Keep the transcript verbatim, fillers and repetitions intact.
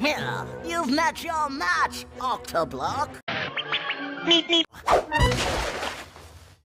Here, you've met your match, Octoblock. Meep meep.